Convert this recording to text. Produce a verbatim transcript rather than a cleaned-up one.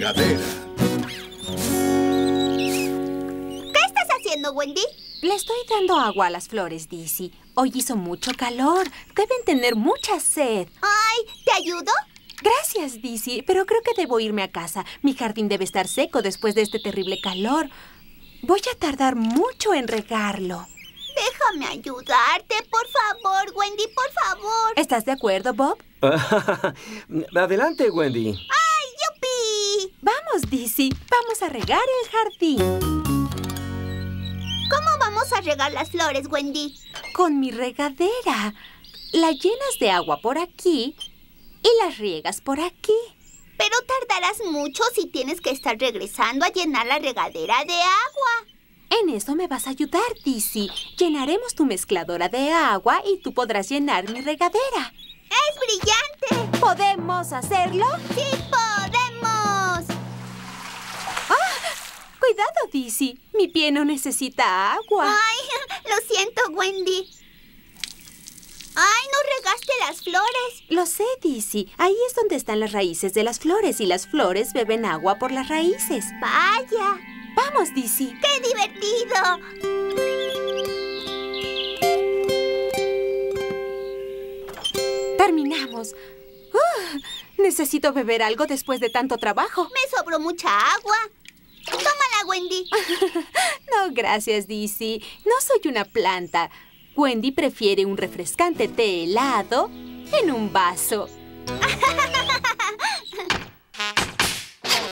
regadera. ¿Qué estás haciendo, Wendy? Le estoy dando agua a las flores, Dizzy. Hoy hizo mucho calor. Deben tener mucha sed. Ay, ¿te ayudo? Gracias, Dizzy, pero creo que debo irme a casa. Mi jardín debe estar seco después de este terrible calor. Voy a tardar mucho en regarlo. Déjame ayudarte, por favor, Wendy, por favor. ¿Estás de acuerdo, Bob? Adelante, Wendy. ¡Ay, yupi! Vamos, Dizzy, vamos a regar el jardín. ¿Cómo vamos a regar las flores, Wendy? Con mi regadera. La llenas de agua por aquí y las riegas por aquí. Pero tardarás mucho si tienes que estar regresando a llenar la regadera de agua. En eso me vas a ayudar, Dizzy. Llenaremos tu mezcladora de agua y tú podrás llenar mi regadera. ¡Es brillante! ¿Podemos hacerlo? ¡Sí podemos! ¡Ah! Cuidado, Dizzy. Mi pie no necesita agua. ¡Ay! Lo siento, Wendy. ¡Ay, no regaste las flores! Lo sé, Dizzy. Ahí es donde están las raíces de las flores y las flores beben agua por las raíces. ¡Vaya! ¡Vamos, Dizzy! ¡Qué divertido! Terminamos. Uh, necesito beber algo después de tanto trabajo. Me sobró mucha agua. Tómala, Wendy. No, gracias, Dizzy. No soy una planta. Wendy prefiere un refrescante té helado en un vaso.